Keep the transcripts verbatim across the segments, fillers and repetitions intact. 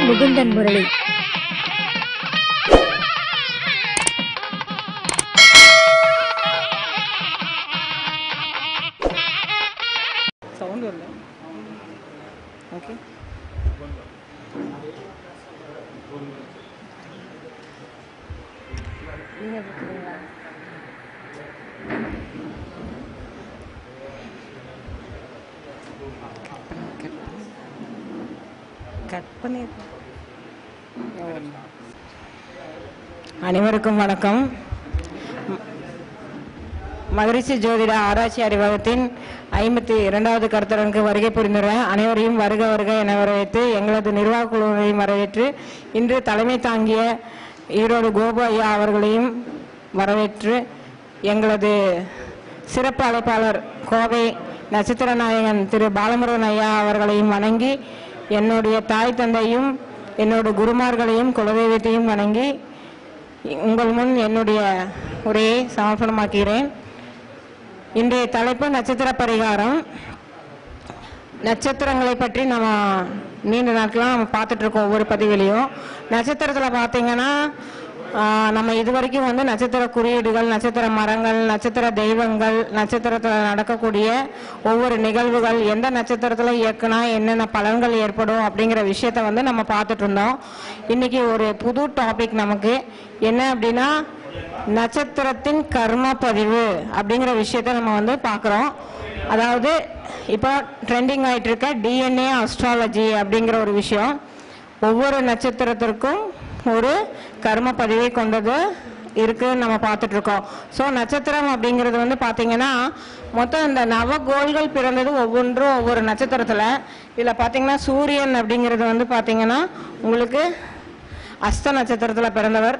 Mukundan Murali. Sound வரல. Okay. நீங்க கேக்குறீங்களா? கட் பண்ணி அனைவருக்கும் வணக்கம். மகரிஷி ஜோதிட ஆராய்ச்சி அறிவகத்தின் ஐம்பத்தி இரண்டாவது கருத்தரங்குக்கு வருகை புரிந்துள்ள அனைவரையும் வருக வருக என வரவேற்று எங்களது நிர்வாக குழுவையும் வரவேற்று இன்று தலைமை தாங்கிய ஈரோடு கோபு ஐயா அவர்களையும் வரவேற்று எங்களது சிறப்பு அழைப்பாளர் கோவை நட்சத்திர நாயகன் திரு பாலமுருகன் ஐயா அவர்களையும் வணங்கி என்னுடைய தாய் தந்தையும் என்னோட குருமார்களையும் குலதெய்வத்தையும் வணங்கி உங்கள் முன் என்னுடைய உரையை சமர்ப்பணமாக்கிறேன். இன்றைய தலைப்பு நட்சத்திர பரிகாரம். நட்சத்திரங்களை பற்றி நம்ம நீண்ட நாட்களாக நம்ம பார்த்துட்டு இருக்கோம். ஒவ்வொரு பதிவிலையும் நட்சத்திரத்தில் பார்த்தீங்கன்னா நம்ம இது வரைக்கும் வந்து நட்சத்திர குறியீடுகள், நட்சத்திர மரங்கள், நட்சத்திர தெய்வங்கள், நட்சத்திரத்தில் நடக்கக்கூடிய ஒவ்வொரு நிகழ்வுகள், எந்த நட்சத்திரத்தில் இயக்குனா என்னென்ன பலன்கள் ஏற்படும் அப்படிங்கிற விஷயத்த வந்து நம்ம பார்த்துட்டு இருந்தோம். இன்னைக்கு ஒரு புது டாபிக் நமக்கு என்ன அப்படின்னா நட்சத்திரத்தின் கர்ம பதிவு அப்படிங்கிற விஷயத்த நம்ம வந்து பார்க்குறோம். அதாவது இப்போ ட்ரெண்டிங் ஆகிட்டு இருக்க டிஎன்ஏ அஸ்ட்ராலஜி அப்படிங்கிற ஒரு விஷயம். ஒவ்வொரு நட்சத்திரத்திற்கும் ஒரு கர்ம பதிவை கொண்டது இருக்குன்னு நம்ம பார்த்துட்டு இருக்கோம். ஸோ நட்சத்திரம் அப்படிங்கிறது வந்து பார்த்தீங்கன்னா மொத்தம் இந்த நவகோள்கள் பிறந்தது ஒவ்வொன்றும் ஒவ்வொரு நட்சத்திரத்தில். இதில் பார்த்தீங்கன்னா சூரியன் அப்படிங்கிறது வந்து பார்த்தீங்கன்னா உங்களுக்கு அஸ்த நட்சத்திரத்தில் பிறந்தவர்,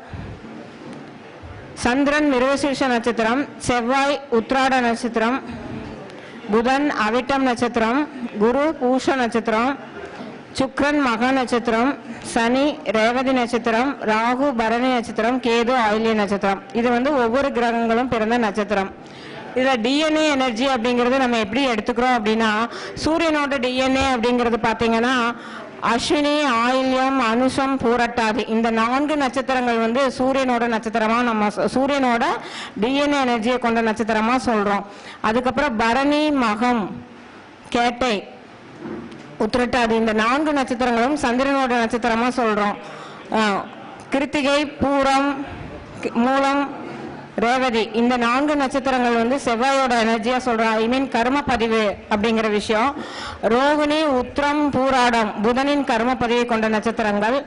சந்திரன் மிருகசீர்ஷ நட்சத்திரம், செவ்வாய் உத்ராட நட்சத்திரம், புதன் அவிட்டம் நட்சத்திரம், குரு பூஷ நட்சத்திரம், சுக்ரன் மக நட்சத்திரம், சனி ரேவதி நட்சத்திரம், ராகு பரணி நட்சத்திரம், கேது ஆயில்ய நட்சத்திரம். இது வந்து ஒவ்வொரு கிரகங்களும் பிறந்த நட்சத்திரம். இதில் டிஎன்ஏ எனர்ஜி அப்படிங்கிறது நம்ம எப்படி எடுத்துக்கிறோம் அப்படின்னா சூரியனோட டிஎன்ஏ அப்படிங்கிறது பார்த்தீங்கன்னா அஸ்வினி, ஆயில்யம், அனுஷம், பூரட்டாதி இந்த நான்கு நட்சத்திரங்கள் வந்து சூரியனோட நட்சத்திரமா நம்ம சூரியனோட டிஎன்ஏ எனர்ஜியை கொண்ட நட்சத்திரமா சொல்றோம். அதுக்கப்புறம் பரணி, மகம், கேட்டை, உத்திரட்டாதி இந்த நான்கு நட்சத்திரங்களும் சந்திரனோட நட்சத்திரமா சொல்றோம். கிருத்திகை, பூரம், மூலம், ரேவதி இந்த நான்கு நட்சத்திரங்கள் வந்து செவ்வாயோட எனர்ஜியா சொல்றோம். ஐ மீன் கர்ம பதிவு அப்படிங்கிற விஷயம். ரோகிணி, உத்திரம், பூராடம் புதனின் கர்ம பதிவை கொண்ட நட்சத்திரங்கள்.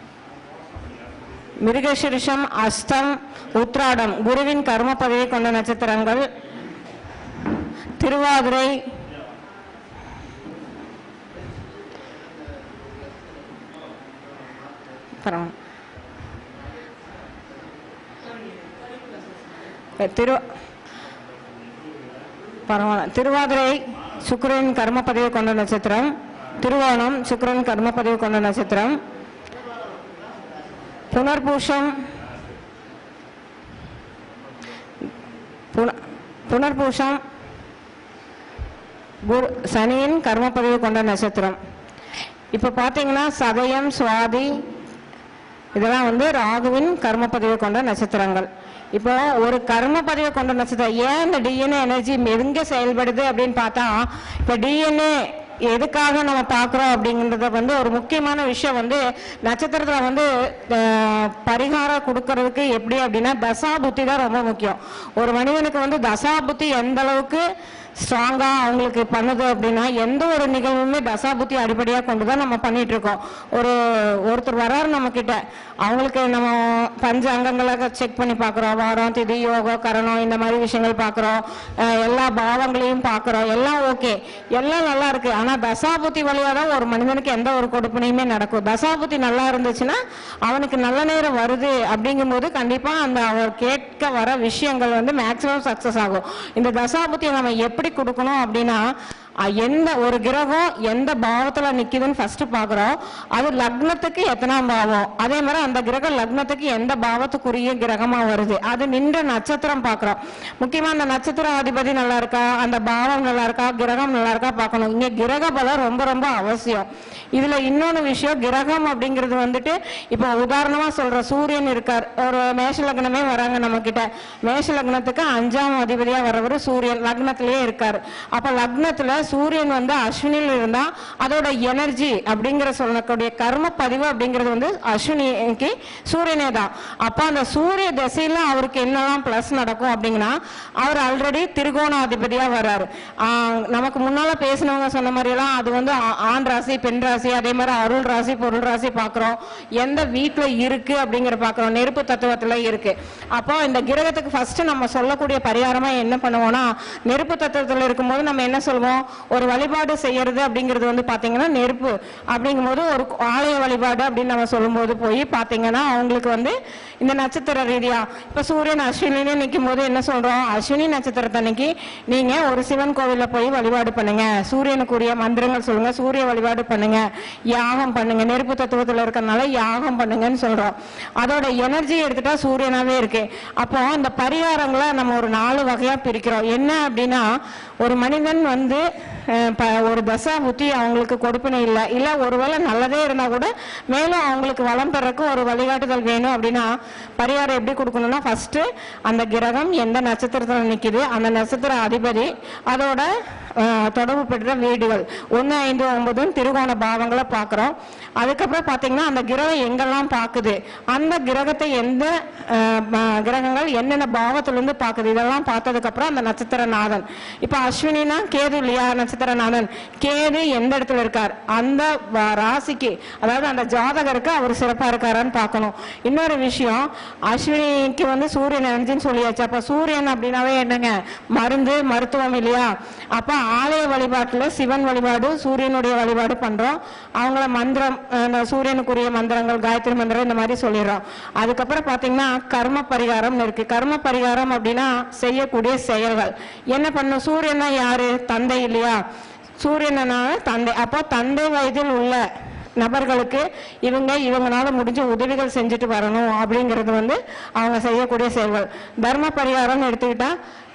மிருகசீரிஷம், அஸ்தம், உத்ராடம் குருவின் கர்ம பதிவை கொண்ட நட்சத்திரங்கள். திருவாதிரை, திரு பரவாயில்ல திருவாதிரை சுக்கிரன் கர்ம பதிவை கொண்ட நட்சத்திரம். திருவோணம் சுக்கிரன் கர்ம பதிவை கொண்ட நட்சத்திரம். புனர்பூஷம் புனர்பூஷம் குரு சனியின் கர்ம பதிவை கொண்ட நட்சத்திரம். இப்ப பாத்தீங்கன்னா சதயம், சுவாதி இதெல்லாம் வந்து ராகுவின் கர்ம பதிவை கொண்ட நட்சத்திரங்கள். இப்போ ஒரு கர்ம பதிவை கொண்ட நட்சத்திரம் ஏன் இந்த டிஎன்ஏ எனர்ஜி எங்க செயல்படுது அப்படின்னு பார்த்தா இப்ப டிஎன்ஏ எதுக்காக நம்ம பார்க்குறோம் அப்படிங்கிறத வந்து ஒரு முக்கியமான விஷயம் வந்து நட்சத்திரத்தில் வந்து பரிகாரம் கொடுக்கறதுக்கு எப்படி அப்படின்னா தசா புத்தி தான் ரொம்ப முக்கியம். ஒரு மனிதனுக்கு வந்து தசா புத்தி எந்த அளவுக்கு ஸ்ட்ராங்கா அவங்களுக்கு பண்ணுது அப்படின்னா எந்த ஒரு நிகழ்வுமே தசாபுத்தி அடிப்படையாக கொண்டு தான் நம்ம பண்ணிட்டு இருக்கோம். ஒரு ஒருத்தர் வர்றாரு நம்ம கிட்ட, அவங்களுக்கு நம்ம பஞ்ச அங்கங்களை செக் பண்ணி பார்க்குறோம். வாரம், திதி, யோகம், கரணம் இந்த மாதிரி விஷயங்கள் பார்க்குறோம். எல்லா பாவங்களையும் பார்க்குறோம். எல்லாம் ஓகே, எல்லாம் நல்லா இருக்கு. ஆனால் தசாபுத்தி வழியாக தான் ஒரு மனிதனுக்கு எந்த ஒரு கொடுப்பனையுமே நடக்கும். தசாபுத்தி நல்லா இருந்துச்சுன்னா அவனுக்கு நல்ல நேரம் வருது அப்படிங்கும்போது கண்டிப்பாக அந்த அவர் கேட்க வர விஷயங்கள் வந்து மேக்சிமம் சக்ஸஸ் ஆகும். இந்த தசாபுத்தியை நம்ம எப்படி கொடுக்கணும் அப்படின்னா எந்த ஒரு கிரகம் எந்த பாவத்துல நிக்குதுன்னு ஃபர்ஸ்ட் பாக்குறோம். அது லக்னத்துக்கு எத்தனாம் பாவம், அதே மாதிரி அந்த கிரகம் லக்னத்துக்கு எந்த பாவத்துக்குரிய கிரகமா வருது, அது நின்ற நட்சத்திரம் பாக்குறோம். முக்கியமா அந்த நட்சத்திர அதிபதி நல்லா இருக்கா, அந்த பாவம் நல்லா இருக்கா, கிரகம் நல்லா இருக்கா பார்க்கணும். இங்க கிரக பலம் ரொம்ப ரொம்ப அவசியம். இதுல இன்னொன்னு விஷயம், கிரகம் அப்படிங்கிறது வந்துட்டு இப்போ உதாரணமா சொல்ற சூரியன் இருக்கார், ஒரு மேஷ லக்னமே வராங்க நம்ம கிட்ட, மேஷ லக்னத்துக்கு அஞ்சாம் அதிபதியா வரவர் சூரியன் லக்னத்திலேயே இருக்காரு. அப்ப லக்னத்துல சூரியன் வந்து அஸ்வினியில் இருந்தா அதோட எனர்ஜி அப்படிங்கிற சொல்லக்கூடிய கர்ம பதிவு அப்படிங்கிறது வந்து அஸ்வினிக்கு சூரியனே தான். அப்ப அந்த சூரிய திசையில அவருக்கு என்னெல்லாம் பிளஸ் நடக்கும் அப்படிங்கன்னா, அவர் ஆல்ரெடி திரிகோணாதிபதியா வர்றாரு. ஆஹ் நமக்கு முன்னால பேசினவங்க சொன்ன மாதிரி எல்லாம் அது வந்து ஆண் ராசி பெண் ராசி, அதே மாதிரி அருள் ராசி பொருள் ராசி பாக்குறோம், எந்த வீட்டுல இருக்கு அப்படிங்கிற பாக்குறோம், நெருப்பு தத்துவத்துல இருக்கு. அப்போ இந்த கிரகத்துக்கு ஃபர்ஸ்ட் நம்ம சொல்லக்கூடிய பரிகாரமா என்ன பண்ணுவோம்னா, நெருப்பு தத்துவத்துல இருக்கும்போது நம்ம என்ன சொல்லுவோம், ஒரு வழிபாடு செய்யறது அப்படிங்கிறது வந்து பாத்தீங்கன்னா நெருப்பு அப்படிங்கும் போது ஒரு ஆலய வழிபாடு அப்படின்னு நம்ம சொல்லும் போது போய் பாத்தீங்கன்னா அவங்களுக்கு வந்து இந்த நட்சத்திர ரீதியா இப்ப சூரியன் அஸ்வினிலே நிற்கும் போது என்ன சொல்றோம், அஸ்வினி நட்சத்திரத்தன்னைக்கு நீங்க ஒரு சிவன் கோவில்ல போய் வழிபாடு பண்ணுங்க, சூரியனுக்குரிய மந்திரங்கள் சொல்லுங்க, சூரிய வழிபாடு பண்ணுங்க, யாகம் பண்ணுங்க, நெருப்பு தத்துவத்துல இருக்கறனால யாகம் பண்ணுங்கன்னு சொல்றோம். அதோட எனர்ஜி எடுத்துட்டா சூரியனாவே இருக்கு. அப்போ இந்த பரிகாரங்களை நம்ம ஒரு நாலு வகையா பிரிக்கிறோம். என்ன அப்படின்னா, ஒரு மனிதன் வந்து ஒரு தசா புத்தி அவங்களுக்கு கொடுப்பினை இல்லை, இல்ல ஒருவேளை நல்லதே இருந்தா கூட மேலும் அவங்களுக்கு வளம் பெறக்கு ஒரு வழிகாட்டுதல் வேணும் அப்படின்னா பரிகாரம் எப்படி கொடுக்கணும்னா, ஃபர்ஸ்ட் அந்த கிரகம் எந்த நட்சத்திரத்தில் நிக்குது, அந்த நட்சத்திர அதிபதி, அதோட தொடர்பு பெற்ற வீடுகள் ஒன்னு ஐந்து ஒன்பதுன்னு திருகோண பாவங்களை பாக்குறோம். அதுக்கப்புறம் பாத்தீங்கன்னா அந்த கிரகம் எங்கெல்லாம் பாக்குது, அந்த கிரகத்தை எந்த கிரகங்கள் என்னென்ன பாவத்திலிருந்து பாக்குது, இதெல்லாம் பார்த்ததுக்கு அப்புறம் அந்த நட்சத்திர நாதன், இப்ப அஸ்வினா கேது இல்லையா நட்சத்திரநாதன், கேது எந்த இடத்துல இருக்கார், அந்த ராசிக்கு அதாவது அந்த ஜாதகருக்கு அவர் சிறப்பா இருக்காரான்னு பார்க்கணும். இன்னொரு விஷயம், அஸ்வினிக்கு வந்து சூரியன் எனர்ஜின்னு சொல்லியாச்சு. அப்ப சூரியன் அப்படின்னாவே என்னங்க, மருந்து மருத்துவம் இல்லையா. அப்ப ஆலய வழிபாட்டுல சிவன் வழிபாடு சூரியனுடைய வழிபாடு பண்றோம். அவங்கள மந்திரம் சூரியனுக்குரிய மந்திரங்கள் காயத்ரி மந்திரம் இந்த மாதிரி சொல்லிடுறோம். அதுக்கப்புறம் பாத்தீங்கன்னா கர்ம பரிகாரம் இருக்கு. கர்ம பரிகாரம் அப்படின்னா செய்யக்கூடிய செயல்கள் என்ன பண்ணும், சூரியன் தான் யாரு, தந்தை இல்லையா, சூரியனால தந்தை. அப்போ தந்தை வயதில் உள்ள நபர்களுக்கு இவங்க இவங்களால முடிஞ்ச உதவிகள் செஞ்சுட்டு வரணும் அப்படிங்கிறது வந்து அவங்க செய்யக்கூடிய செயல்கள். தர்ம பரிகாரம் எடுத்துக்கிட்டா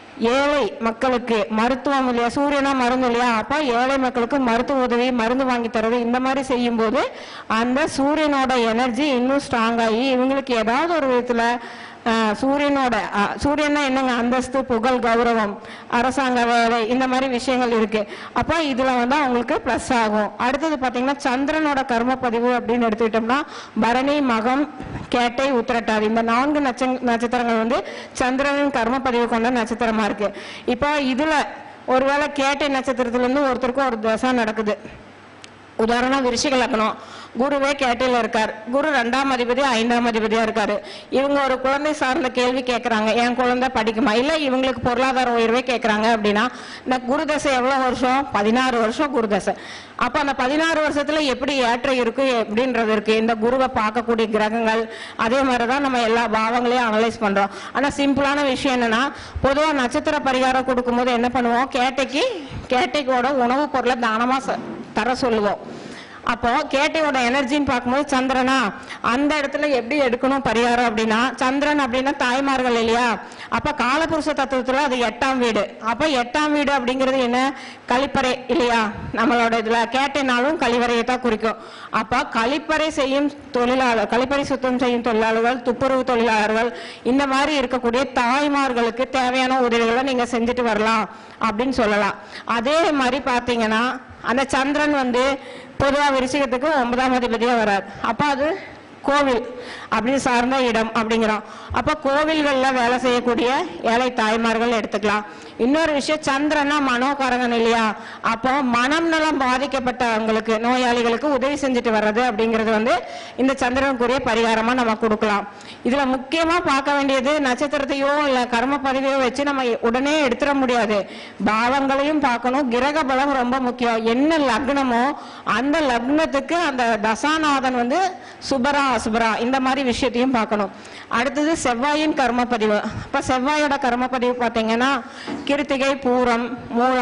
ஏழை மக்களுக்கு மருத்துவம் இல்லையா, சூரியனா மருந்து இல்லையா, அப்ப ஏழை மக்களுக்கு மருத்துவ உதவி மருந்து வாங்கி தரது இந்த மாதிரி செய்யும் போது அந்த சூரியனோட எனர்ஜி இன்னும் ஸ்ட்ராங் ஆகி இவங்களுக்கு ஏதாவது ஒரு விதத்துல சூரியனோட சூரியன்னா என்னங்க, அந்தஸ்து புகழ் கௌரவம் அரசாங்க வேலை இந்த மாதிரி விஷயங்கள் இருக்கு. அப்ப இதுல வந்து அவங்களுக்கு பிளஸ் ஆகும். அடுத்தது பாத்தீங்கன்னா சந்திரனோட கர்ம பதிவு அப்படின்னு எடுத்துக்கிட்டோம்னா பரணி மகம் கேட்டை உத்திரட்டாதி இந்த நான்கு நட்ச நட்சத்திரங்கள் வந்து சந்திரனின் கர்ம பதிவு கொண்ட நட்சத்திரமா இருக்கு. இப்ப இதுல ஒருவேளை கேட்டை நட்சத்திரத்துல இருந்து ஒருத்தருக்கும் ஒரு தசை நடக்குது, உதாரணம் விருச்சிக லக்னம், குருவே கேட்டையில இருக்கார், குரு ரெண்டாம் அதிபதி ஐந்தாம் அதிபதியா இருக்காரு. இவங்க ஒரு குழந்தை சார்ந்த கேள்வி கேட்கறாங்க, என் குழந்தை படிக்குமா, இல்ல இவங்களுக்கு பொருளாதார உயர்வே கேட்கறாங்க அப்படின்னா இந்த குரு தசை எவ்வளவு வருஷம், பதினாறு வருஷம் குரு தசை. அப்ப அந்த பதினாறு வருஷத்துல எப்படி ஏற்றம் இருக்கு எப்படின்றது இருக்கு. இந்த குருவை பார்க்கக்கூடிய கிரகங்கள் அதே மாதிரிதான் நம்ம எல்லா பாவங்களையும் அனலைஸ் பண்றோம். ஆனா சிம்பிளான விஷயம் என்னன்னா, பொதுவா நட்சத்திர பரிகாரம் கொடுக்கும் போது என்ன பண்ணுவோம், கேட்டைக்கு கேட்டைக்கோட உணவுப் பொருளை தானமா தர சொல்லுவோம். அப்போ கேட்டையோட எனர்ஜின்னு பார்க்கும்போது சந்திரனா அந்த இடத்துல எப்படி எடுக்கணும் பரிகாரம் அப்படின்னா, சந்திரன் அப்படின்னா தாய்மார்கள் இல்லையா, அப்ப காலபுருஷ தத்துவத்துல அது எட்டாம் வீடு. அப்ப எட்டாம் வீடு அப்படிங்கிறது என்ன, கழிப்பறை இல்லையா, நம்மளோட இதுல கேட்டைனாலும் கழிவறையை தான் குறிக்கும். அப்ப கழிப்பறை செய்யும் தொழிலாளர், கழிப்பறை சுத்தம் செய்யும் தொழிலாளர்கள், துப்புரவு தொழிலாளர்கள் இந்த மாதிரி இருக்கக்கூடிய தாய்மார்களுக்கு தேவையான உதவிகளை நீங்க செஞ்சுட்டு வரலாம் அப்படின்னு சொல்லலாம். அதே மாதிரி பாத்தீங்கன்னா அந்த சந்திரன் வந்து பொதுவா விருச்சிகத்துக்கு ஒன்பதாம் அதிபதியா வரார். அப்ப அது கோவில் அப்படின்னு சார்ந்த இடம் அப்படிங்கிறோம். அப்ப கோவில்கள்ல வேலை செய்யக்கூடிய ஏழை தாய்மார்கள் எடுத்துக்கலாம். இன்னொரு விஷயம், சந்திரனா மனோகாரகன் இல்லையா, அப்போ மனம் நலம் பாதிக்கப்பட்டவங்களுக்கு நோயாளிகளுக்கு உதவி செஞ்சுட்டு வர்றது அப்படிங்கிறது வந்து இந்த சந்திரனுக்குரிய பரிகாரமா நம்ம கொடுக்கலாம். இதுல முக்கியமா பார்க்க வேண்டியது, நட்சத்திரத்தையோ இல்ல கர்ம பதிவையோ வச்சு நம்ம உடனே எடுத்துட முடியாது, பாவங்களையும் பார்க்கணும். கிரக பலம் ரொம்ப முக்கியம். என்ன லக்னமோ அந்த லக்னத்துக்கு அந்த தசாநாதன் வந்து சுபரா அசுபரா இந்த மாதிரி விஷயத்தையும் பார்க்கணும். அடுத்தது செவ்வாயின் கர்ம பதிவு. இப்ப செவ்வாயோட கர்ம பதிவு பார்த்தீங்கன்னா கிருத்திகை பூரம் மூலம்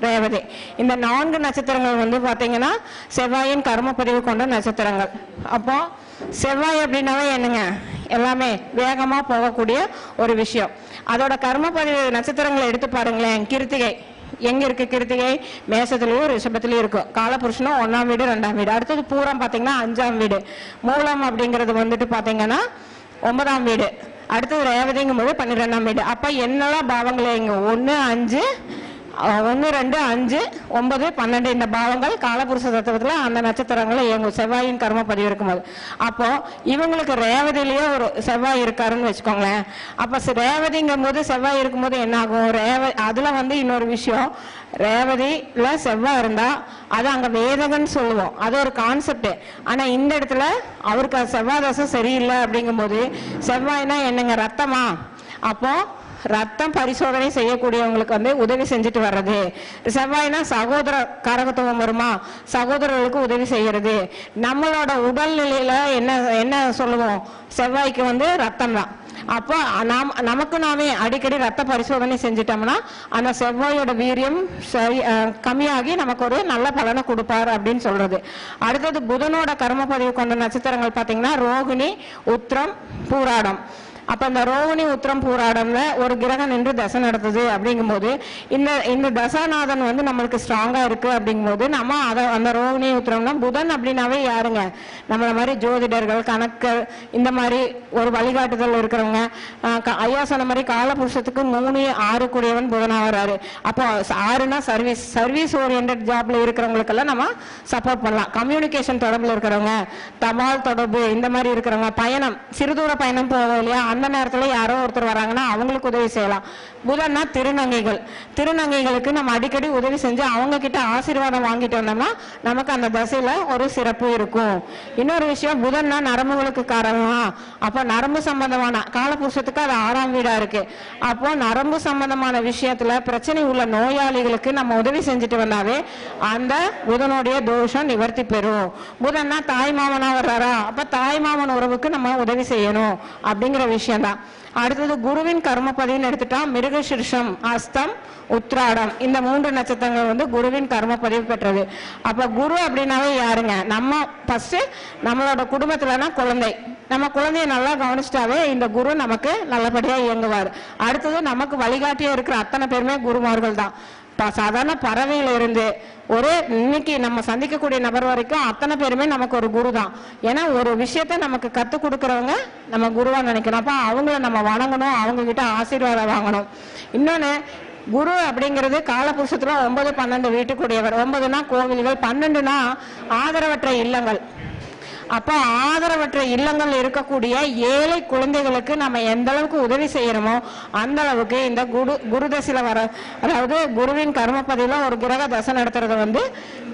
ரேவதி. இந்த நான்கு நட்சத்திரங்கள் வந்து பார்த்தீங்கன்னா செவ்வாயின் கர்மப்பதிவு கொண்ட நட்சத்திரங்கள். அப்போ செவ்வாய் அப்படின்னாவே என்னங்க, எல்லாமே வேகமாக போகக்கூடிய ஒரு விஷயம். அதோட கர்மப்பதிவு நட்சத்திரங்களை எடுத்து பாருங்களேன். கிருத்திகை எங்க இருக்கு? கிருத்திகை மேசத்துலயும் ரிஷபத்திலயும் இருக்கும். காலபுருஷனும் ஒன்னாம் வீடு ரெண்டாம் வீடு. அடுத்தது பூரம் பாத்தீங்கன்னா அஞ்சாம் வீடு. மூலம் அப்படிங்கிறது வந்துட்டு பாத்தீங்கன்னா ஒன்பதாம் வீடு. அடுத்தது ரேவதிங்கும் போது பன்னிரெண்டாம் வீடு. அப்ப என்னெல்லாம் பாவங்களே இங்க ஒன்னு அஞ்சு ஒன்னு ரெண்டு அஞ்சு ஒன்பது பன்னெண்டு இந்த பாவங்கள் காலபுருஷ தத்துவத்துல அந்த நட்சத்திரங்களை இயங்கும் செவ்வாயின் கர்ம பதிவு இருக்கும்போது. அப்போ இவங்களுக்கு ரேவதியிலேயே ஒரு செவ்வாய் இருக்காருன்னு வச்சுக்கோங்களேன். அப்ப ரேவதிங்கும் போது செவ்வாய் இருக்கும்போது என்ன ஆகும்? ரேவ அதுல வந்து இன்னொரு விஷயம், ரேவதியில செவ்வாய் இருந்தா அது அங்க வேதகன்னு சொல்லுவோம், அது ஒரு கான்செப்ட். ஆனா இந்த இடத்துல அவருக்கு செவ்வாய் தசம் சரியில்லை அப்படிங்கும் போது செவ்வாய்னா என்னங்க, ரத்தமா? அப்போ ரத்தம் பரிசோதனை செய்யக்கூடியவங்களுக்கு வந்து உதவி செஞ்சுட்டு வர்றது. செவ்வாய்னா சகோதர காரகத்துவம் வருமா, சகோதரர்களுக்கு உதவி செய்யறது. நம்மளோட உடல்நிலையில என்ன என்ன சொல்லுவோம், செவ்வாய்க்கு வந்து ரத்தம் தான். அப்போ நாம் நமக்கு நாமே அடிக்கடி ரத்த பரிசோதனை செஞ்சிட்டோம்னா அந்த செவ்வாயோட வீரியம் சரி கம்மியாகி நமக்கு ஒரு நல்ல பலனை கொடுப்பார் அப்படின்னு சொல்றது. அடுத்தது புதனோட கர்ம பதிவு கொண்ட நட்சத்திரங்கள் பாத்தீங்கன்னா ரோகிணி, உத்திரம், பூராடம். அப்ப இந்த ரோகிணி, உத்திரம், பூராடம்ல ஒரு கிரகம் நின்று தசை நடத்துது அப்படிங்கும் போது இந்த இந்த தசாநாதன் வந்து நம்மளுக்கு ஸ்ட்ராங்கா இருக்கு அப்படிங்கும் போது நம்ம அதை அந்த ரோகிணி உத்திரம்னா புதன் அப்படின்னாவே யாருங்க, நம்மள மாதிரி ஜோதிடர்கள், கணக்கர், இந்த மாதிரி ஒரு வழிகாட்டுதல் இருக்கிறவங்க. ஐயா சொன்ன மாதிரி காலபுருஷத்துக்கு மூணு ஆறு கூடியவன் புதனா வராரு. அப்போ ஆறுனா சர்வீஸ் சர்வீஸ் ஓரியன்ட் ஜாப்ல இருக்கிறவங்களுக்கு எல்லாம் நம்ம சப்போர்ட் பண்ணலாம். கம்யூனிகேஷன் தொடர்புல இருக்கிறவங்க, தபால் தொடர்பு இந்த மாதிரி இருக்கிறவங்க, பயணம் சிறுதூர பயணம் போவோம் இல்லையா, அந்த நேரத்துல யாரோ ஒருத்தர் வராங்கன்னா அவங்களுக்கு உதவி செய்யலாம். புதன்னா திருநங்கைகள், திருநங்கைகளுக்கு நம்ம அடிக்கடி உதவி செஞ்சு அவங்க கிட்ட ஆசீர்வாதம் வாங்கிட்டு வந்தோம்னா நமக்கு அந்த தசையில ஒரு சிறப்பு இருக்கும். இன்னொரு விஷயம், புதன்னா நரம்புகளுக்கு காரணமா, அப்ப நரம்பு சம்பந்தமான காலபுருஷத்துக்கு அது ஆறாம் வீடா இருக்கு. அப்போ நரம்பு சம்பந்தமான விஷயத்துல பிரச்சனை உள்ள நோயாளிகளுக்கு நம்ம உதவி செஞ்சுட்டு வந்தாவே அந்த புதனுடைய தோஷம் நிவர்த்தி பெறும். புதன்னா தாய் மாமனா வர்றாரா, அப்ப தாய் மாமன் உறவுக்கு நம்ம உதவி செய்யணும் அப்படிங்கிற விஷயம் தான். அடுத்தது குருவின் கர்மப்பதின்னு எடுத்துட்டா மிருகசிருஷம், அஸ்தம், உத்ராடம் இந்த மூன்று நட்சத்திரங்கள் வந்து குருவின் கர்மப்பதிவு பெற்றது. அப்ப குரு அப்படின்னாவே யாருங்க, நம்ம ஃபர்ஸ்ட் நம்மளோட குடும்பத்துலனா குழந்தை, நம்ம குழந்தைய நல்லா கவனிச்சிட்டாவே இந்த குரு நமக்கு நல்லபடியா இயங்குவார். அடுத்தது நமக்கு வழிகாட்டியா இருக்கிற அத்தனை பேருமே குருமார்கள் தான். சாதாரண பறவையில இருந்து ஒரு இன்னைக்கு நம்ம சந்திக்கக்கூடிய நபர் வரைக்கும் அத்தனை பேருமே நமக்கு ஒரு குரு தான். ஏன்னா ஒரு விஷயத்த நமக்கு கத்து கொடுக்கறவங்க நம்ம குருவா நினைக்கணும். அப்ப அவங்கள நம்ம வணங்கணும், அவங்க கிட்ட ஆசீர்வாதம் வாங்கணும். இன்னொன்னு, குரு அப்படிங்கிறது காலபுருஷத்துல ஒன்பது பன்னெண்டு வீட்டுக்குரியவர். ஒன்பதுனா கோவில்கள், பன்னெண்டுனா ஆதரவற்ற இல்லங்கள். அப்போ ஆதரவற்ற இல்லங்கள் இருக்கக்கூடிய ஏழை குழந்தைகளுக்கு நம்ம எந்த அளவுக்கு உதவி செய்யணுமோ அந்த அளவுக்கு இந்த குரு குரு தசையில வர, அதாவது குருவின் கர்மப்பதிவுல ஒரு கிரக தசை நடத்துறது வந்து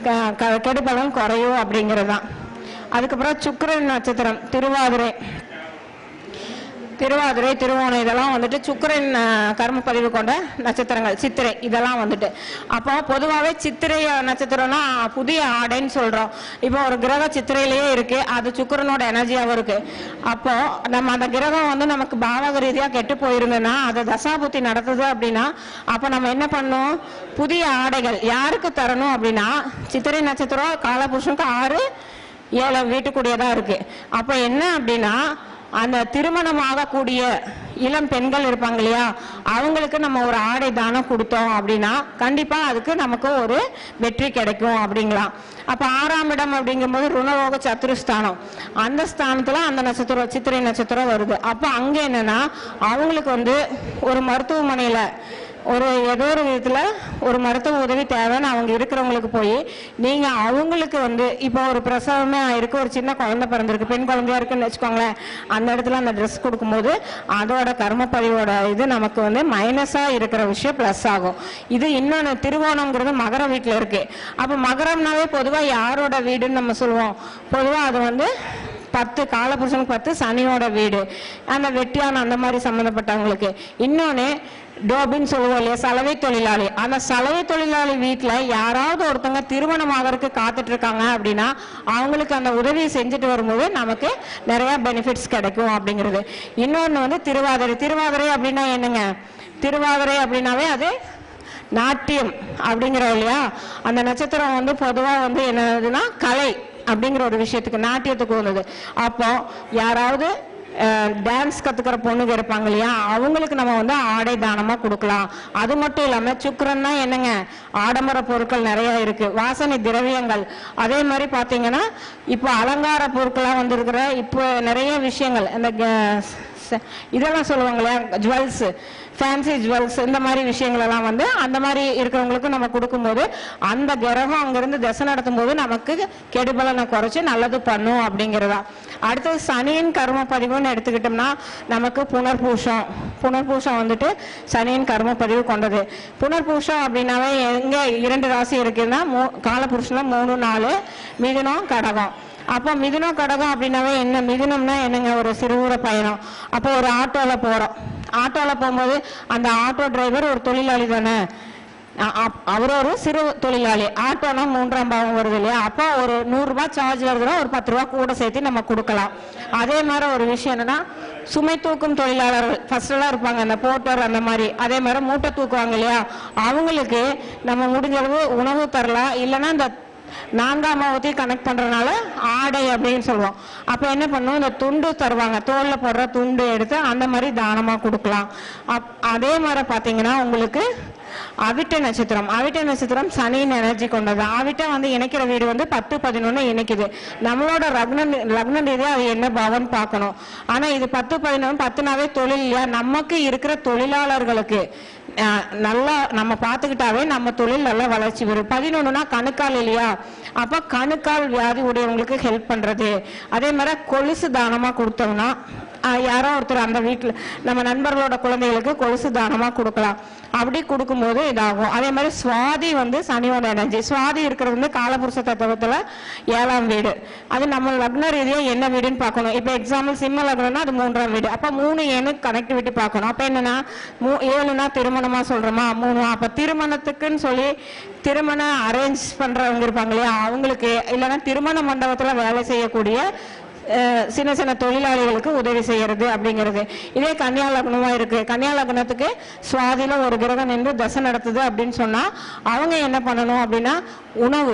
கெடுபலன் குறையும் அப்படிங்கிறது தான். அதுக்கப்புறம் சுக்கிரன் நட்சத்திரம் திருவாதிரை, திருவாதிரை, திருவோணம் இதெல்லாம் வந்துட்டு சுக்கிரன் கர்மப்பதிவு கொண்ட நட்சத்திரங்கள். சித்திரை இதெல்லாம் வந்துட்டு அப்போ பொதுவாகவே சித்திரை நட்சத்திரம்னா புதிய ஆடைன்னு சொல்றோம். இப்போ ஒரு கிரகம் சித்திரையிலேயே இருக்கு, அது சுக்கிரனோட எனர்ஜியாகவும் இருக்கு. அப்போ நம்ம அந்த கிரகம் வந்து நமக்கு பாவக ரீதியா கெட்டு போயிருந்ததுன்னா அதை தசாபுத்தி நடத்துது அப்படின்னா அப்ப நம்ம என்ன பண்ணணும், புதிய ஆடைகள் யாருக்கு தரணும் அப்படின்னா சித்திரை நட்சத்திரம் காலபுருஷனுக்கு ஆறு ஏழு வீட்டுக்குரியதா இருக்கு. அப்ப என்ன அப்படின்னா அந்த திருமணம் ஆகக்கூடிய இளம் பெண்கள் இருப்பாங்க இல்லையா, அவங்களுக்கு நம்ம ஒரு ஆடை தானம் கொடுத்தோம் அப்படின்னா கண்டிப்பா அதுக்கு நமக்கு ஒரு வெற்றி கிடைக்கும் அப்படிங்களாம். அப்ப ஆறாம் இடம் அப்படிங்கும் போது ருணரோக சத்துருஸ்தானம், அந்த ஸ்தானத்துல அந்த நட்சத்திரம் சித்திரை நட்சத்திரம் வருது. அப்ப அங்க என்னன்னா அவங்களுக்கு வந்து ஒரு மருத்துவமனையில ஒரு ஏதோ ஒரு விதத்துல ஒரு மருத்துவ உதவி தேவைன்னு அவங்க இருக்கிறவங்களுக்கு போய் நீங்க அவங்களுக்கு வந்து இப்போ ஒரு பிரசவமே ஆயிருக்கு, ஒரு சின்ன குழந்தை பிறந்திருக்கு, பெண் குழந்தையா இருக்குன்னு வச்சுக்கோங்களேன், அந்த இடத்துல அந்த ட்ரெஸ் கொடுக்கும்போது அதோட கர்மப்பதிவோட இது நமக்கு வந்து மைனஸா இருக்கிற விஷயம் பிளஸ் ஆகும். இது இன்னொன்னு, திருவோணம்ங்கிறது மகர வீட்டுல இருக்கு. அப்ப மகரம்னாவே பொதுவா யாரோட வீடுன்னு நம்ம சொல்லுவோம், பொதுவா அது வந்து பத்து காலபுருஷனுக்கு பத்து சனியோட வீடு, அந்த வெட்டியான அந்த மாதிரி சம்மந்தப்பட்டவங்களுக்கு. இன்னொன்னு டோபின்னு சொல்லுவோம் இல்லையா, சலவை தொழிலாளி, அந்த சலவை தொழிலாளி வீட்டுல யாராவது ஒருத்தவங்க திருமணம் ஆகிறதுக்கு காத்துட்டு இருக்காங்க அப்படின்னா அவங்களுக்கு அந்த உதவியை செஞ்சுட்டு வரும்போது நமக்கு நிறைய பெனிஃபிட்ஸ் கிடைக்கும் அப்படிங்கிறது. இன்னொன்னு வந்து திருவாதிரை, திருவாதிரை அப்படின்னா என்னங்க, திருவாதிரை அப்படின்னாவே அது நாட்டியம் அப்படிங்கிறோம் இல்லையா, அந்த நட்சத்திரம் வந்து பொதுவாக வந்து என்னதுன்னா கலை அப்படிங்கிற ஒரு விஷயத்துக்கு நாட்டியத்துக்கு வந்தது. அப்போ யாராவது டான்ஸ் கத்துக்கிற பொண்ணுங்க இருப்பாங்க இல்லையா, அவங்களுக்கு நம்ம வந்து ஆடை தானமா கொடுக்கலாம். அது மட்டும் இல்லாம சுக்கிரன்னா என்னங்க, ஆடம்பர பொருட்கள் நிறைய இருக்கு, வாசனை திரவியங்கள். அதே மாதிரி பாத்தீங்கன்னா இப்போ அலங்கார பொருட்களா வந்திருக்கிற இப்போ நிறைய விஷயங்கள், இந்த இதெல்லாம் சொல்லுவாங்க இல்லையா, ஜுவல்ஸ், ஃபேன்சி ஜுவல்ஸ், இந்த மாதிரி விஷயங்கள் எல்லாம் வந்து அந்த மாதிரி இருக்கிறவங்களுக்கு நம்ம கொடுக்கும்போது அந்த கிரகம் அங்கிருந்து திசை நடத்தும் போது நமக்கு கெடுபலனை குறைச்சி நல்லது பண்ணும் அப்படிங்கிறதா. அடுத்தது சனியின் கர்ம பதிவுன்னு எடுத்துக்கிட்டோம்னா நமக்கு புனர்பூஷம். புனர்பூஷம் வந்துட்டு சனியின் கர்ம பதிவு கொண்டது. புனர்பூஷம் அப்படின்னாவே எங்க இரண்டு ராசி இருக்குன்னா மூ காலபுருஷன்ல மூணு நாலு, மிதுனம் கடகம். அப்போ மிதுனம் கடகம் அப்படின்னாவே என்ன, மிதுனம்னா என்னங்க, ஒரு சிறுவூர பயணம். அப்போ ஒரு ஆட்டோல போறோம், ஆட்டோல போகும்போது அந்த ஆட்டோ டிரைவர் ஒரு தொழிலாளி தானே, அவர் ஒரு சிறு தொழிலாளி. ஆட்டோனா மூன்றாம் பாவம் வருது இல்லையா, அப்போ ஒரு நூறு ரூபாய் சார்ஜ் வருதுன்னா ஒரு பத்து ரூபா கூட சேர்த்து நம்ம கொடுக்கலாம். அதே மாதிரி ஒரு விஷயம் என்னன்னா, சுமை தூக்கும் தொழிலாளர்கள் ஃபர்ஸ்ட் எல்லாம் இருப்பாங்க, அந்த போட்டர் அந்த மாதிரி. அதே மாதிரி மூட்டை தூக்குவாங்க இல்லையா, அவங்களுக்கு நம்ம முடிஞ்சளவு உணவு தரலாம். இல்லைன்னா இந்த நான்காம் பாவத்தை கனெக்ட் பண்றதுனால ஆடை அப்படின்னு சொல்லுவோம். அப்ப என்ன பண்ணுவோம், இந்த துண்டு தருவாங்க, தோல்ல போடுற துண்டு எடுத்து அந்த மாதிரி தானமா கொடுக்கலாம். அதே மாதிரி பாத்தீங்கன்னா உங்களுக்கு அவிட்ட நட்சத்திரம். அவிட்ட நட்சத்திரம் சனியின் எனர்ஜி கொண்டது. அவிட்ட வந்து இணைக்கிற வீடு வந்து பத்து பதினொன்னு இணைக்குது. நம்மளோட லக்ன லக்ன ரீதியா அது என்ன பாவம்னு பார்க்கணும். ஆனா இது பத்து பதினொன்று பத்துனாவே தொழில் இல்லையா, நமக்கு இருக்கிற தொழிலாளர்களுக்கு நல்லா நம்ம பார்த்துக்கிட்டாவே நம்ம தொழில் நல்லா வளர்ச்சி வரும். பதினொன்னுனா கணுக்கால் இல்லையா, அப்ப கணுக்கால் வியாதி உடையவங்களுக்கு ஹெல்ப் பண்றது. அதே மாதிரி கொலுசு தானமா கொடுத்தோம்னா யாரோ ஒருத்தர் அந்த வீட்டுல நம்ம நண்பர்களோட குழந்தைகளுக்கு கொலுசு தானமா கொடுக்கலாம். அப்படி கொடுக்கும்போது இதாகும். அதே மாதிரி சுவாதி வந்து சனியோட எனர்ஜி. சுவாதி இருக்கிறது வந்து காலபுருஷ தத்துவத்துல ஏழாம் வீடு. அது நம்ம லக்ன ரீதியா என்ன வீடுன்னு பார்க்கணும். இப்ப எக்ஸாம்பிள் சிம்ம லக்னம்னா அது மூன்றாம் வீடு. அப்ப மூணு ஏழு கனெக்டிவிட்டி பார்க்கணும். அப்ப என்னன்னா ஏழுனா திருமணமா சொல்றோமா, மூணு. அப்ப திருமணத்துக்குன்னு சொல்லி திருமணம் அரேஞ்ச் பண்றவங்க இருப்பாங்க இல்லையா, அவங்களுக்கு இல்லைன்னா திருமண மண்டபத்துல வேலை செய்யக்கூடிய சின்ன சின்ன தொழிலாளிகளுக்கு உதவி செய்யறது அப்படிங்கிறது. இதே கன்னியா லக்னமா இருக்கு, கன்னியா லக்னத்துக்கு சுவாதியில ஒரு கிரகம் நின்று தசை நடத்துது அப்படின்னு சொன்னா அவங்க என்ன பண்ணணும் அப்படின்னா உணவு,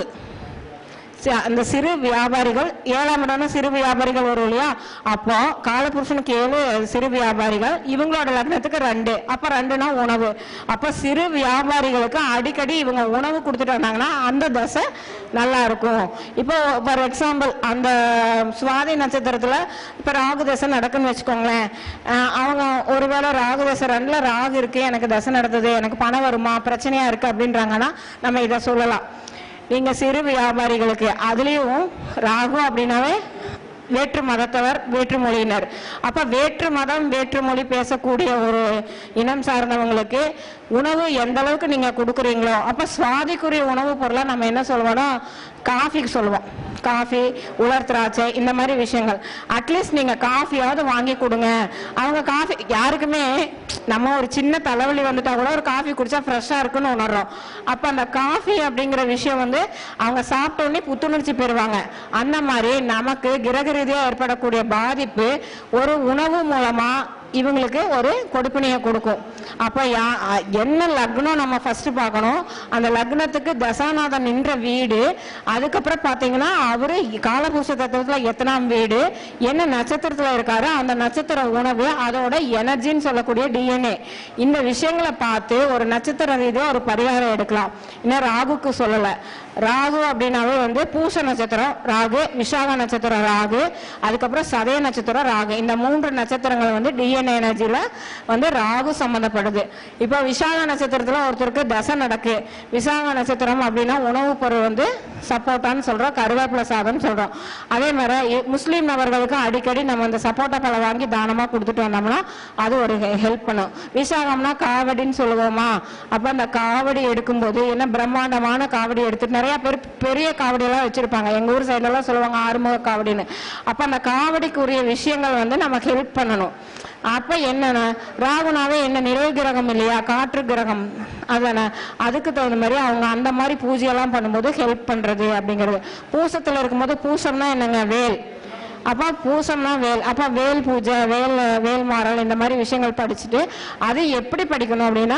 அந்த சிறு வியாபாரிகள், ஏழாம் இடம்னா சிறு வியாபாரிகள் வரும் இல்லையா, அப்போ காலபுருஷனுக்கு ஏழு சிறு வியாபாரிகள், இவங்களோட லக்னத்துக்கு ரெண்டு, அப்ப ரெண்டுனா உணவு. அப்ப சிறு வியாபாரிகளுக்கு அடிக்கடி இவங்க உணவு கொடுத்துட்டு வந்தாங்கன்னா அந்த தசை நல்லா இருக்கும். இப்போ ஃபார் எக்ஸாம்பிள் அந்த சுவாதி நட்சத்திரத்துல இப்ப ராகு தசை நடக்குன்னு வச்சுக்கோங்களேன், அவங்க ஒருவேளை ராகு தசை ரெண்டுல ராகு இருக்கு, எனக்கு தசை நடத்துது, எனக்கு பணம் வருமா, பிரச்சனையா இருக்கு அப்படின்றாங்கன்னா நம்ம இதை சொல்லலாம். நீங்க சிறு வியாபாரிகளுக்கு, அதுலயும் ராகு அப்படின்னாவே வேற்று மதத்தவர், வேற்று மொழியினர். அப்ப வேற்று மதம் வேற்று மொழி பேசக்கூடிய ஒரு இனம் சார்ந்தவங்களுக்கு உணவு எந்த அளவுக்கு நீங்க கொடுக்குறீங்களோ, அப்ப சுவாதிக்குரிய உணவு பொருளை நம்ம என்ன சொல்லுவோம்னா காஃபிக்கு சொல்லுவோம். காஃபி, உலர் திராட்சை, இந்த மாதிரி விஷயங்கள். அட்லீஸ்ட் நீங்க காஃபியாவது வாங்கி கொடுங்க. அவங்க காஃபி, யாருக்குமே நம்ம ஒரு சின்ன தலைவலி வந்துட்டா கூட ஒரு காஃபி குடிச்சா ஃப்ரெஷ்ஷா இருக்குன்னு உணர்றோம். அப்ப அந்த காஃபி அப்படிங்கிற விஷயம் வந்து அவங்க சாப்பிட்ட உடனே புத்துணர்ச்சி பெறுவாங்க. அந்த மாதிரி நமக்கு கிரக ரீதியா ஏற்படக்கூடிய பாதிப்பு ஒரு உணவு மூலமா இவங்களுக்கு ஒரு கொடுப்பினையை கொடுக்கும். அப்ப என்ன லக்னம் நம்ம ஃபர்ஸ்ட் பார்க்கணும், அந்த லக்னத்துக்கு தசாநாதன் நின்ற வீடு, அதுக்கப்புறம் பாத்தீங்கன்னா அவரு காலபுருஷ தத்துவத்துல எத்தனாம் வீடு, என்ன நட்சத்திரத்துல இருக்காரு, அந்த நட்சத்திர உணவு, அதோட எனர்ஜின்னு சொல்லக்கூடிய டிஎன்ஏ, இந்த விஷயங்களை பார்த்து ஒரு நட்சத்திர ரீதியா ஒரு பரிகாரம் எடுக்கலாம். இன்னும் ராகுக்கு சொல்லல, ராகு அப்படின்னாவே வந்து பூச நட்சத்திரம் ராகு, விஷாக நட்சத்திரம் ராகு, அதுக்கப்புறம் சதய நட்சத்திரம் ராகு. இந்த மூன்று நட்சத்திரங்கள் வந்து டிஎன்ஏ எனர்ஜில வந்து ராகு சம்பந்தப்படுது. இப்போ விசாக நட்சத்திரத்துல ஒருத்தருக்கு தசை நடக்கு, விசாக நட்சத்திரம் அப்படின்னா உணவுப் பொருள் வந்து சப்போட்டான்னு சொல்றோம், கருவேப்பிலை சாதம் சொல்றோம். அதே மாதிரி முஸ்லீம் நபர்களுக்கு அடிக்கடி நம்ம இந்த சப்போட்டா பழம் வாங்கி தானமா கொடுத்துட்டு வந்தோம்னா அது ஒரு ஹெல்ப் பண்ணும். விசாகம்னா காவடின்னு சொல்லுவோமா, அப்ப அந்த காவடி எடுக்கும்போது என்ன பிரம்மாண்டமான காவடி எடுத்துட்டு நிறைய பேர் பெரிய காவடி எல்லாம் வச்சிருப்பாங்க. எங்க ஊர் சைட்ல எல்லாம் சொல்லுவாங்க ஆறுமுக காவடின்னு. அப்ப அந்த காவடிக்குரிய விஷயங்கள் வந்து நமக்கு ஹெல்ப் பண்ணணும். அப்ப என்னன்னா ராகுனாவே என்ன நிழல் கிரகம் இல்லையா, காற்று கிரகம், அதான அதுக்கு தகுந்த மாதிரி அவங்க அந்த மாதிரி பூஜையெல்லாம் பண்ணும்போது ஹெல்ப் பண்றது அப்படிங்கிறது. பூசத்துல இருக்கும்போது பூசம்னா என்னங்க, வேல். அப்ப பூசம்னா வேல், அப்ப வேல் பூஜை, வேல் வேல் மாறல், இந்த மாதிரி விஷயங்கள் படிச்சுட்டு அது எப்படி படிக்கணும் அப்படின்னா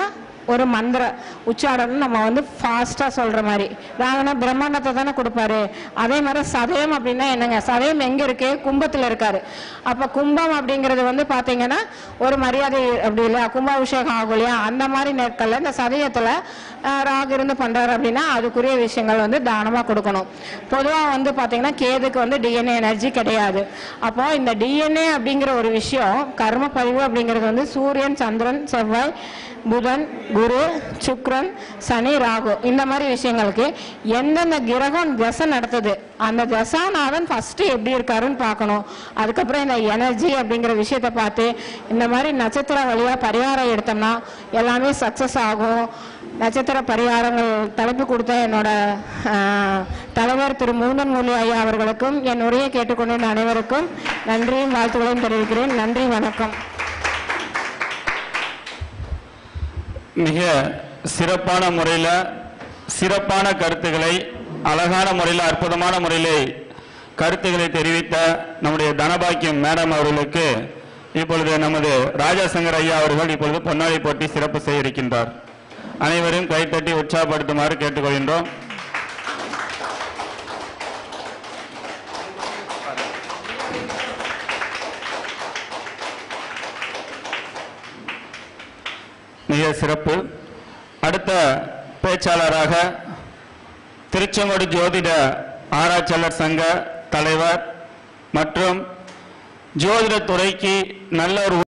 ஒரு மந்திர உச்சாரணம் நம்ம வந்து ஃபாஸ்ட்டாக சொல்கிற மாதிரி. ராகனா பிரம்மாண்டத்தை தானே கொடுப்பாரு. அதே மாதிரி சதயம் அப்படின்னா என்னங்க, சதயம் எங்கே இருக்கு, கும்பத்தில் இருக்காரு. அப்போ கும்பம் அப்படிங்கிறது வந்து பார்த்தீங்கன்னா ஒரு மரியாதை அப்படி இல்லையா, கும்பாபிஷேகம் ஆகும் இல்லையா, அந்த மாதிரி நேரத்தில் இந்த சதயத்தில் ராகு இருந்து பண்ணுறாரு அப்படின்னா அதுக்குரிய விஷயங்கள் வந்து தானமாக கொடுக்கணும். பொதுவாக வந்து பார்த்தீங்கன்னா கேதுக்கு வந்து டிஎன்ஏ எனர்ஜி கிடையாது. அப்போ இந்த டிஎன்ஏ அப்படிங்கிற ஒரு விஷயம் கர்ம பதிவு அப்படிங்கிறது வந்து சூரியன், சந்திரன், செவ்வாய், புதன், குரு, சுக்ரன், சனி, ராகு இந்த மாதிரி விஷயங்களுக்கு எந்தெந்த கிரகம் தசை நடத்துது அந்த தசாநாதன் ஃபர்ஸ்ட் எப்படி இருக்காருன்னு பார்க்கணும். அதுக்கப்புறம் இந்த எனர்ஜி அப்படிங்கிற விஷயத்தை பார்த்து இந்த மாதிரி நட்சத்திர வழியாக பரிகாரம் எடுத்தோம்னா எல்லாமே சக்ஸஸ் ஆகும். நட்சத்திர பரிகாரங்கள் தலைப்பு கொடுத்த என்னோட தலைவர் திரு மூந்தன் மொழி ஐயா அவர்களுக்கும் என் உரையை கேட்டுக்கொண்ட அனைவருக்கும் நன்றியும் வாழ்த்துக்களையும் தெரிவிக்கிறேன். நன்றி, வணக்கம். மிக சிறப்பான முறையில் சிறப்பான கருத்துக்களை அழகான முறையில் அற்புதமான முறையில் கருத்துக்களை தெரிவித்த நம்முடைய தனபாக்கியம் மேடம் அவர்களுக்கு இப்பொழுது நமது ராஜாசங்கர் ஐயா அவர்கள் இப்பொழுது பொன்னாடை போட்டி சிறப்பு செய்ய இருக்கின்றார். அனைவரும் கைத்தட்டி உற்சாகப்படுத்துமாறு கேட்டுக்கொள்கின்றோம். மிக சிறப்பு. அடுத்த பேச்சாளராக திருச்செங்கோடு ஜோதிட ஆராய்ச்சியாளர் சங்க தலைவர் மற்றும் ஜோதிட துறைக்கு நல்ல ஒரு